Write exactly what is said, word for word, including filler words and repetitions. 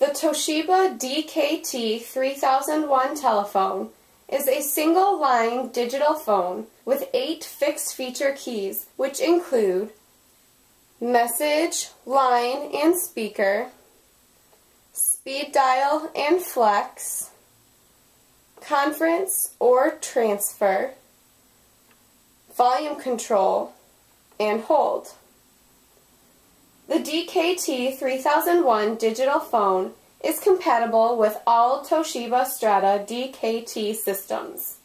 The Toshiba D K T three thousand one telephone is a single-line digital phone with eight fixed-feature keys, which include message, line, and speaker, speed dial and flex, conference or transfer, volume control, and hold. The D K T three thousand one digital phone is compatible with all Toshiba Strata D K T systems.